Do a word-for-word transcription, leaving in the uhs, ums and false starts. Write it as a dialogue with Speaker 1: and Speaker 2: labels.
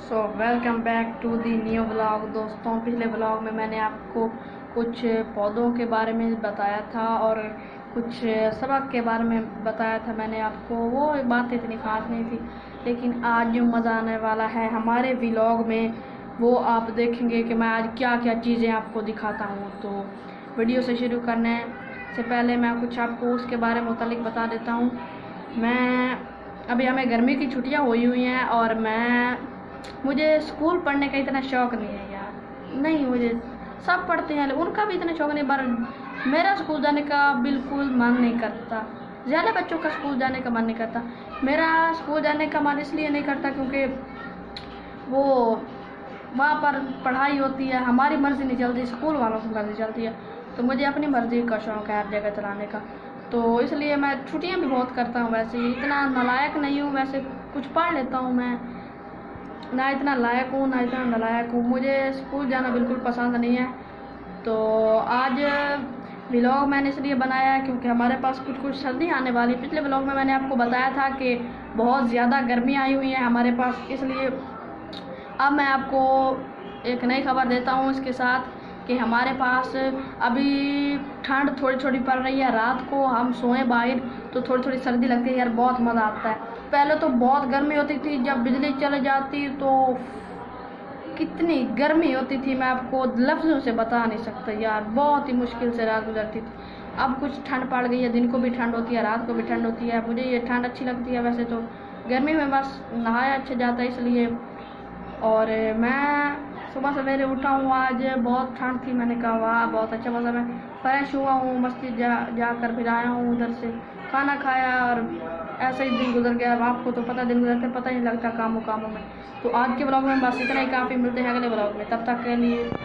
Speaker 1: So welcome back to the new blog. दोस्तों, पिछले blog में मैंने आपको कुछ पौधों के बारे में बताया था और कुछ सबक के बारे में बताया था मैंने आपको। वो बात इतनी खास नहीं थी, लेकिन आज जो मज़ा आने वाला है हमारे व्लॉग में वो आप देखेंगे कि मैं आज क्या क्या चीज़ें आपको दिखाता हूँ। तो वीडियो से शुरू करने से पहले मैं कुछ आपको उसके बारे में मुतालिक बता देता हूँ। मैं अभी हमें गर्मी की छुट्टियाँ हुई हुई हैं और मैं मुझे स्कूल पढ़ने का इतना शौक़ नहीं है यार। नहीं, मुझे सब पढ़ते हैं उनका भी इतना शौक़ नहीं, पर मेरा स्कूल जाने का बिल्कुल मन नहीं करता। ज़्यादा बच्चों का स्कूल जाने का मन नहीं करता, मेरा स्कूल जाने का मन इसलिए नहीं करता क्योंकि वो वहाँ पर पढ़ाई होती है, हमारी मर्ज़ी नहीं चलती, स्कूल वालों की मर्ज़ी चलती है। तो मुझे अपनी मर्ज़ी का शौक़ है हर जगह चलाने का, तो इसलिए मैं छुट्टियाँ भी बहुत करता हूँ। वैसे इतना नालायक नहीं हूँ, वैसे कुछ पढ़ लेता हूँ मैं, ना इतना लायक हूँ ना इतना नालायक हूँ। मुझे स्कूल जाना बिल्कुल पसंद नहीं है। तो आज व्लॉग मैंने इसलिए बनाया है क्योंकि हमारे पास कुछ कुछ सर्दी आने वाली। पिछले व्लॉग में मैंने आपको बताया था कि बहुत ज़्यादा गर्मी आई हुई है हमारे पास, इसलिए अब मैं आपको एक नई खबर देता हूँ इसके साथ कि हमारे पास अभी ठंड थोड़ी थोड़ी पड़ रही है। रात को हम सोएं बाहर तो थोड़ी थोड़ी सर्दी लगती है यार, बहुत मज़ा आता है। पहले तो बहुत गर्मी होती थी, जब बिजली चले जाती तो कितनी गर्मी होती थी मैं आपको लफ्ज़ों से बता नहीं सकता यार, बहुत ही मुश्किल से रात गुजरती थी। अब कुछ ठंड पड़ गई है, दिन को भी ठंड होती है, रात को भी ठंड होती है। मुझे ये ठंड अच्छी लगती है। वैसे तो गर्मी में बस नहाया अच्छा जाता है इसलिए। और मैं सुबह सवेरे उठा हूँ, आज बहुत ठंड थी, मैंने कहा वाह बहुत अच्छा मज़ा। मैं फ्रेश हुआ हूँ, मस्जिद जा जाकर फिर आया हूँ, उधर से खाना खाया और ऐसे ही दिन गुजर गया। आपको तो पता, दिन गुजरते पता ही नहीं लगता कामों कामों में। तो आज के ब्लॉग में बस इतना ही काफ़ी। मिलते हैं अगले ब्लॉग में, तब तक के लिए।